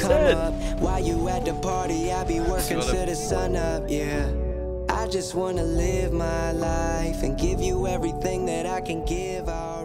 dead. While you at the party, I be working till the sun up, yeah. I just wanna live my life and give you everything that I can give out.